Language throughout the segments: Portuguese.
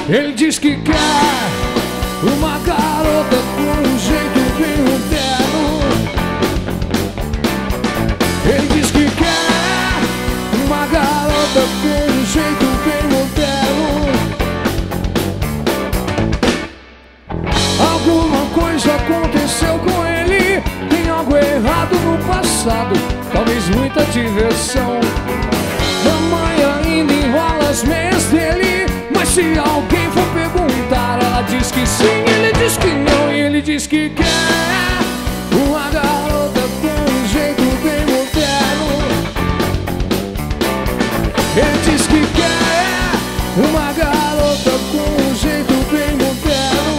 Ele diz que quer uma garota com um jeito bem moderno. Ele diz que quer uma garota com um jeito bem moderno. Alguma coisa aconteceu com ele, tem algo errado no passado, talvez muita diversão. Mamãe ainda enrola as meias dele, mas se alguém for perguntar, ela diz que sim, ele diz que não. E ele diz que quer uma garota com um jeito bem moderno. Ele diz que quer uma garota com um jeito bem moderno.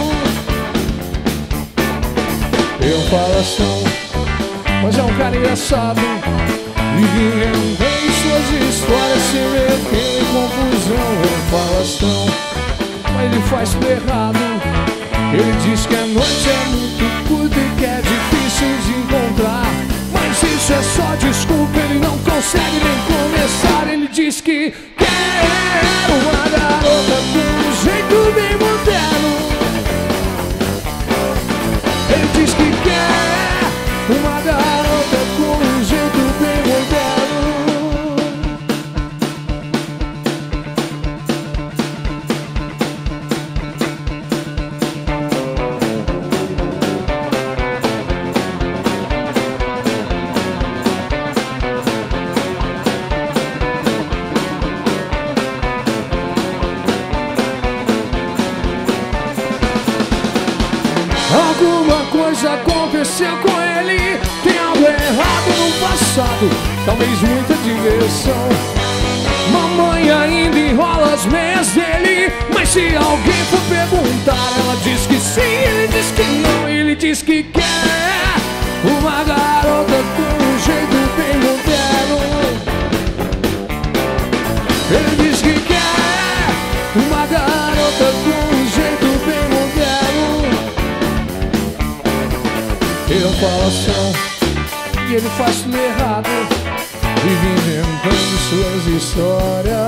Eu falo assim, mas é um cara engraçado, vive inventando suas histórias sem medo e confusão. Eu falo assim, mas ele faz tudo errado. Ele diz que a noite é muito curta e que é difícil de encontrar, mas isso é só desculpa, ele não consegue nem começar. Ele diz que quer uma garota com um jeito bem moderno. Ele diz que quer uma garota com um jeito bem moderno. Alguma coisa aconteceu com ele, tem algo errado no passado, talvez muita diversão. Mamãe ainda enrola as meias dele, mas se alguém for perguntar, ela diz que sim, ele diz que não. Ele diz que quer uma garota com um jeito bem moderno. Ele diz que quer uma garota com um jeito bem moderno. Eu falo assim, e ele faz tudo errado, vive inventando suas histórias.